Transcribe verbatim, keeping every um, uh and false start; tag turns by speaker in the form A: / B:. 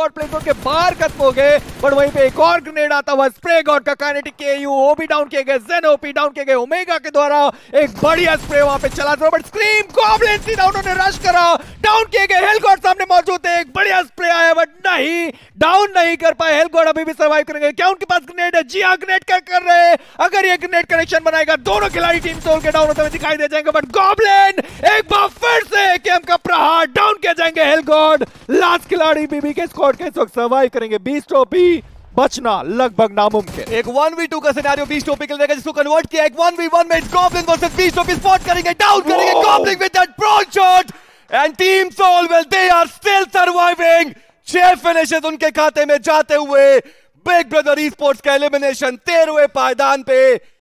A: God play zone के बाहर खत्म हो गए, बट वहीं पे एक और ग्रेनेड आता हुआ स्प्रे गॉड का काइनेटिक केयू ओबी डाउन किए गए, जेन ओपी डाउन किए गए, ओमेगा के द्वारा एक बढ़िया स्प्रे वहां पे चला था, बट स्क्रीम गॉब्लिन सीधा उन्होंने रश करा, डाउन किए गए, हेल गॉड सामने मौजूद है, एक बढ़िया स्प्रे आया बट नहीं, डाउन नहीं कर पाए, हेल गॉड अभी भी सर्वाइव करेंगे, क्या उनके पास ग्रेनेड है? जी हां, ग्रेनेड कर कर रहे हैं, अगर ये ग्रेनेड कनेक्शन बनाएगा दोनों खिलाड़ी टीम सोल के डाउन होते हुए दिखाई दे जाएंगे, बट गॉब्लिन एक बार फिर से एकेएम का प्रहार डाउन किया जाएंगे, हेल गॉड लास्ट खिलाड़ी बीबी के स्क्वाड के इस वक्त सर्वाइव करेंगे, बीस्ट ओपी बचना लगभग नामुमकिन।
B: एक वन वी टू का सिनेरियो बीस्ट ओपी के लिए रहेगा जिसको कन्वर्ट किया, एक वन वी वन में Goblin versus Beast OP spot करेंगे, डाउन करेंगे Goblin with that broad shot and team Soul well they are still surviving, छह फिनिशेस उनके खाते में जाते हुए बिग ब्रदर ई स्पोर्ट्स का एलिमिनेशन तेरहवें पायदान पे।